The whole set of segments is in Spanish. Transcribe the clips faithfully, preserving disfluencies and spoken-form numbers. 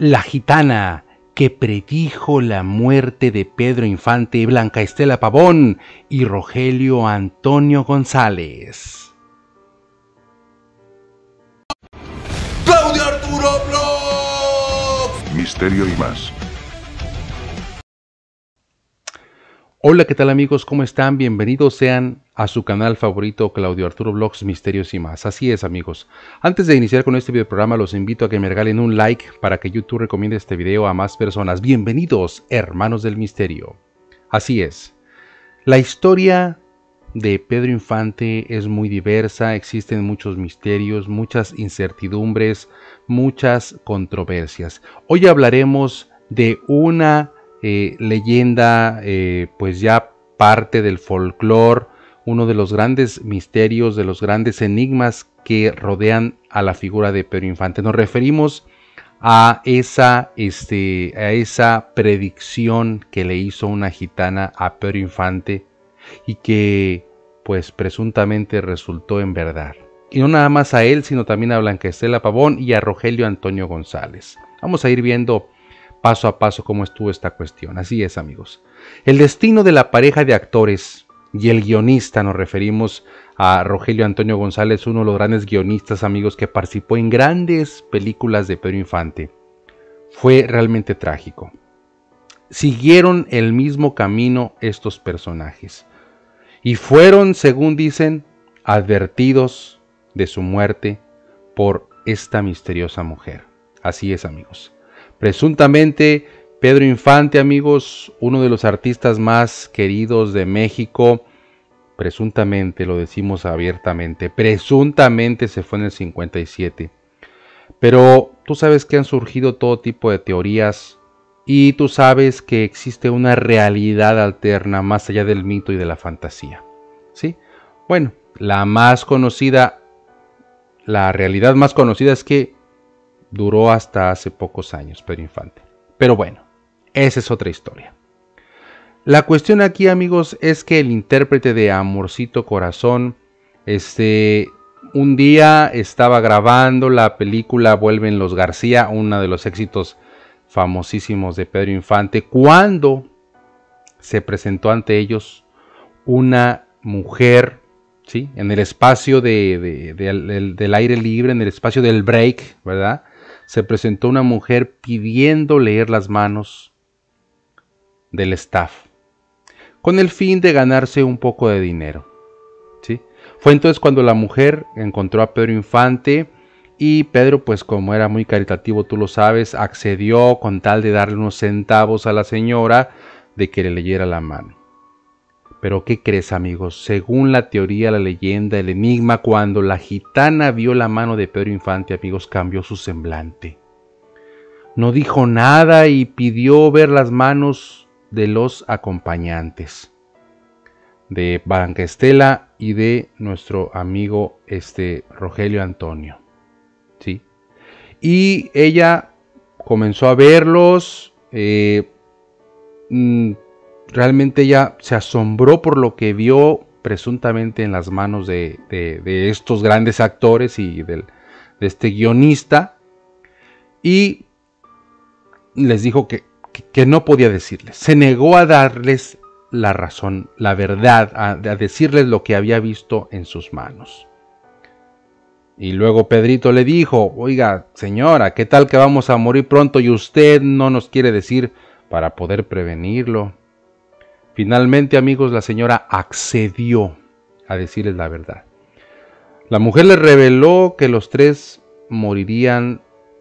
La gitana que predijo la muerte de Pedro Infante, Blanca Estela Pavón y Rogelio Antonio González. Claudio Arturo Vlogs. Misterio y más. Hola, ¿qué tal amigos? ¿Cómo están? Bienvenidos sean a su canal favorito, Claudio Arturo Vlogs, Misterios y más. Así es, amigos. Antes de iniciar con este video programa, los invito a que me regalen un like para que YouTube recomiende este video a más personas. Bienvenidos, hermanos del misterio. Así es. La historia de Pedro Infante es muy diversa, existen muchos misterios, muchas incertidumbres, muchas controversias. Hoy hablaremos de una eh, leyenda, eh, pues ya parte del folclore, uno de los grandes misterios, de los grandes enigmas que rodean a la figura de Pedro Infante. Nos referimos a esa, este, a esa predicción que le hizo una gitana a Pedro Infante y que pues presuntamente resultó en verdad. Y no nada más a él, sino también a Blanca Estela Pavón y a Rogelio Antonio González. Vamos a ir viendo paso a paso cómo estuvo esta cuestión. Así es, amigos. El destino de la pareja de actores y el guionista, nos referimos a Rogelio Antonio González, uno de los grandes guionistas, amigos, que participó en grandes películas de Pedro Infante. Fue realmente trágico. Siguieron el mismo camino estos personajes y fueron, según dicen, advertidos de su muerte por esta misteriosa mujer. Así es, amigos. Presuntamente, Pedro Infante, amigos, uno de los artistas más queridos de México, presuntamente, lo decimos abiertamente, presuntamente se fue en el cincuenta y siete. Pero tú sabes que han surgido todo tipo de teorías y tú sabes que existe una realidad alterna más allá del mito y de la fantasía. ¿Sí? Bueno, la más conocida, la realidad más conocida es que duró hasta hace pocos años Pedro Infante. Pero bueno, esa es otra historia. La cuestión aquí, amigos, es que el intérprete de Amorcito Corazón, este, un día estaba grabando la película Vuelven los García, uno de los éxitos famosísimos de Pedro Infante, cuando se presentó ante ellos una mujer, ¿sí? En el espacio de, de, de, de, del aire libre, en el espacio del break, ¿verdad? Se presentó una mujer pidiendo leer las manos del staff, con el fin de ganarse un poco de dinero, ¿sí? Fue entonces cuando la mujer encontró a Pedro Infante y Pedro, pues como era muy caritativo, tú lo sabes, accedió con tal de darle unos centavos a la señora de que le leyera la mano. Pero ¿qué crees, amigos? Según la teoría, la leyenda, el enigma, cuando la gitana vio la mano de Pedro Infante, amigos, cambió su semblante. No dijo nada y pidió ver las manos de los acompañantes, de Blanca Estela y de nuestro amigo este, Rogelio Antonio. ¿Sí? Y ella comenzó a verlos. Eh, mmm, Realmente ella se asombró por lo que vio presuntamente en las manos de, de, de estos grandes actores y del, de este guionista. Y les dijo que, que, que no podía decirles. Se negó a darles la razón, la verdad, a, a decirles lo que había visto en sus manos. Y luego Pedrito le dijo: oiga, señora, ¿qué tal que vamos a morir pronto y usted no nos quiere decir para poder prevenirlo? Finalmente, amigos, la señora accedió a decirles la verdad. La mujer les reveló que los tres morirían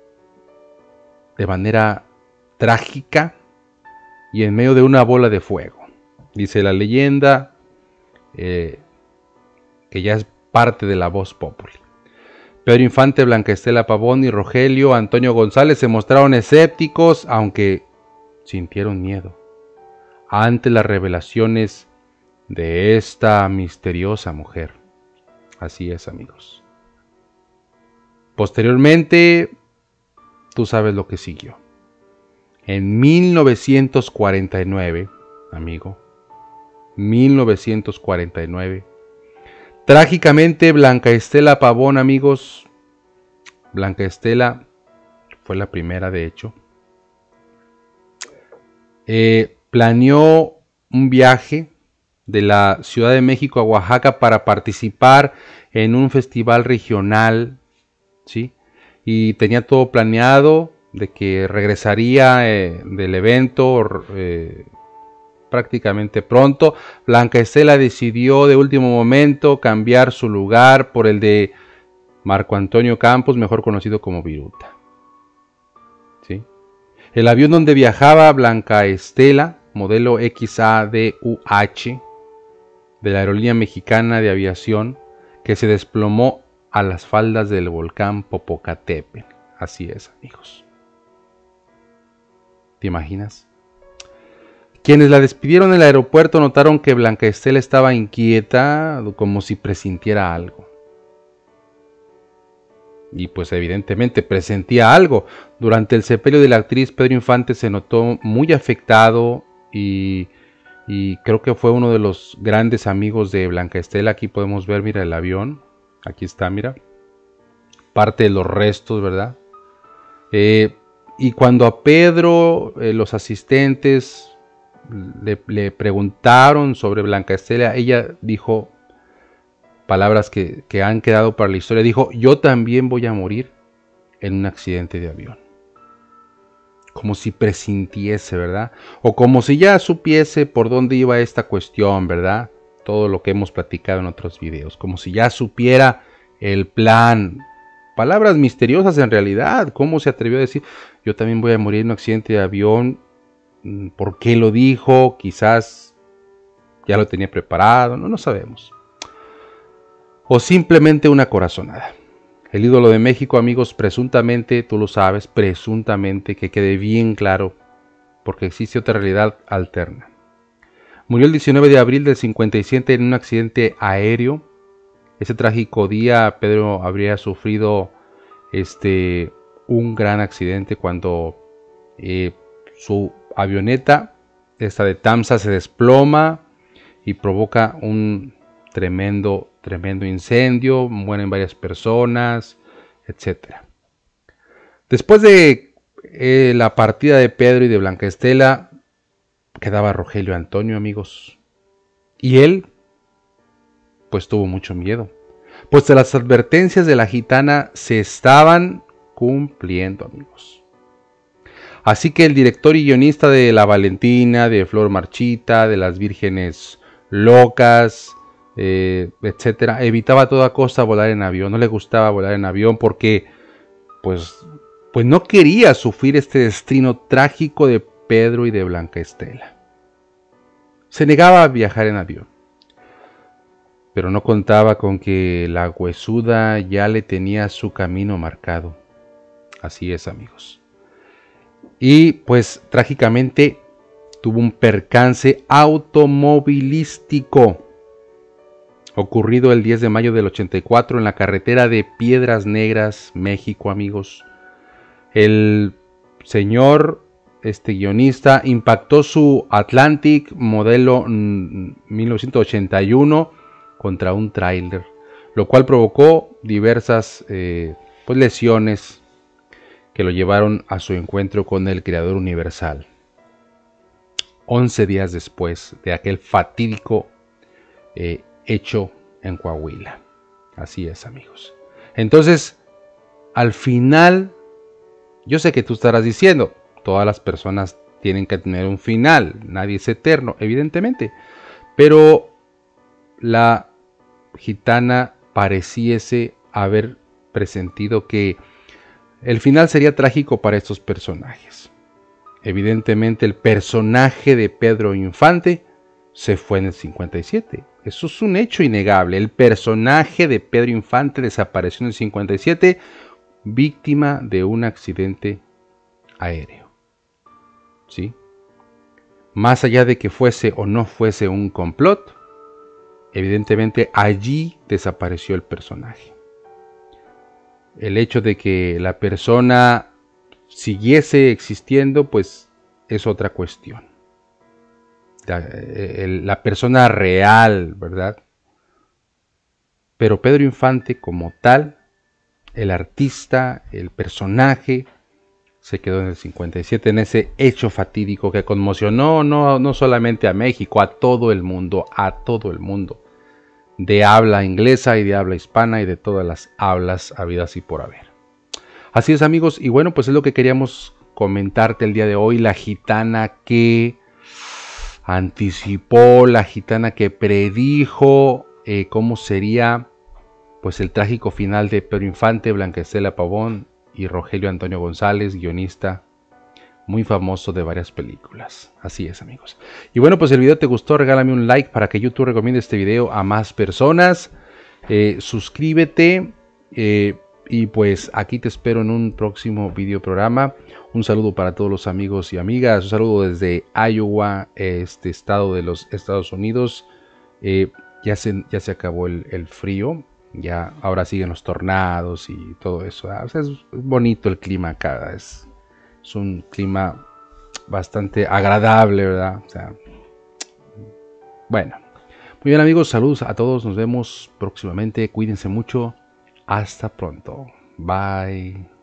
de manera trágica y en medio de una bola de fuego. Dice la leyenda, eh, que ya es parte de la voz populi. Pedro Infante, Blanca Estela Pavón y Rogelio Antonio González se mostraron escépticos, aunque sintieron miedo ante las revelaciones de esta misteriosa mujer. Así es, amigos. Posteriormente, tú sabes lo que siguió. En mil novecientos cuarenta y nueve, amigo, mil novecientos cuarenta y nueve, trágicamente Blanca Estela Pavón, amigos, Blanca Estela fue la primera, de hecho, eh, planeó un viaje de la Ciudad de México a Oaxaca para participar en un festival regional, ¿sí? Y tenía todo planeado de que regresaría eh, del evento eh, prácticamente pronto. Blanca Estela decidió de último momento cambiar su lugar por el de Marco Antonio Campos, mejor conocido como Viruta, ¿sí? El avión donde viajaba Blanca Estela, modelo X A D U H, de la Aerolínea Mexicana de Aviación, que se desplomó a las faldas del volcán Popocatépetl. Así es, amigos. ¿Te imaginas? Quienes la despidieron en el aeropuerto notaron que Blanca Estela estaba inquieta, como si presintiera algo. Y pues evidentemente presentía algo. Durante el sepelio de la actriz, Pedro Infante se notó muy afectado y, y creo que fue uno de los grandes amigos de Blanca Estela. Aquí podemos ver, mira, el avión. Aquí está, mira. Parte de los restos, ¿verdad? Eh, y cuando a Pedro, eh, los asistentes le, le preguntaron sobre Blanca Estela, ella dijo palabras que, que han quedado para la historia. Dijo: yo también voy a morir en un accidente de avión. Como si presintiese, ¿verdad? O como si ya supiese por dónde iba esta cuestión, ¿verdad? Todo lo que hemos platicado en otros videos. Como si ya supiera el plan. Palabras misteriosas en realidad. ¿Cómo se atrevió a decir: yo también voy a morir en un accidente de avión? ¿Por qué lo dijo? Quizás ya lo tenía preparado. No, no sabemos. O simplemente una corazonada. El ídolo de México, amigos, presuntamente, tú lo sabes, presuntamente, que quede bien claro, porque existe otra realidad alterna. Murió el diecinueve de abril del cincuenta y siete en un accidente aéreo. Ese trágico día Pedro habría sufrido este, un gran accidente cuando eh, su avioneta, esta de TAMSA, se desploma y provoca un tremendo, tremendo incendio. Mueren varias personas, etcétera. Después de eh, la partida de Pedro y de Blanca Estela, quedaba Rogelio Antonio, amigos. Y él pues tuvo mucho miedo, pues las advertencias de la gitana se estaban cumpliendo, amigos. Así que el director y guionista de La Valentina, de Flor Marchita, de Las Vírgenes Locas, eh, etcétera, evitaba a toda costa volar en avión. No le gustaba volar en avión porque pues, pues no quería sufrir este destino trágico de Pedro y de Blanca Estela. Se negaba a viajar en avión. Pero no contaba con que la huesuda ya le tenía su camino marcado. Así es, amigos. Y pues trágicamente tuvo un percance automovilístico ocurrido el diez de mayo del ochenta y cuatro en la carretera de Piedras Negras, México, amigos. El señor, este guionista, impactó su Atlantic modelo mil novecientos ochenta y uno contra un tráiler, lo cual provocó diversas eh, pues lesiones que lo llevaron a su encuentro con el Creador Universal. once días después de aquel fatídico eh, hecho en Coahuila. Así es, amigos. Entonces, al final, yo sé que tú estarás diciendo, todas las personas tienen que tener un final, nadie es eterno, evidentemente, pero la gitana pareciese haber presentido que el final sería trágico para estos personajes. Evidentemente el personaje de Pedro Infante se fue en el cincuenta y siete. Eso es un hecho innegable. El personaje de Pedro Infante desapareció en el cincuenta y siete, víctima de un accidente aéreo. ¿Sí? Más allá de que fuese o no fuese un complot, evidentemente allí desapareció el personaje. El hecho de que la persona siguiese existiendo, pues es otra cuestión. La, el, la persona real, ¿verdad? Pero Pedro Infante como tal, el artista, el personaje, se quedó en el cincuenta y siete, en ese hecho fatídico que conmocionó no, no solamente a México, a todo el mundo, a todo el mundo, de habla inglesa y de habla hispana y de todas las hablas habidas y por haber. Así es, amigos, y bueno, pues es lo que queríamos comentarte el día de hoy, la gitana que anticipó, la gitana que predijo eh, cómo sería pues el trágico final de Pedro Infante, Blanca Estela Pavón y Rogelio Antonio González, guionista muy famoso de varias películas. Así es, amigos. Y bueno, pues el video te gustó, regálame un like para que YouTube recomiende este video a más personas. Eh, suscríbete eh, y pues aquí te espero en un próximo video programa. Un saludo para todos los amigos y amigas. Un saludo desde Iowa, este estado de los Estados Unidos. Eh, ya, se, ya se acabó el, el frío. Ya ahora siguen los tornados y todo eso. O sea, es bonito el clima acá. Es, es un clima bastante agradable, ¿verdad? O sea, bueno. Muy bien, amigos. Saludos a todos. Nos vemos próximamente. Cuídense mucho. Hasta pronto. Bye.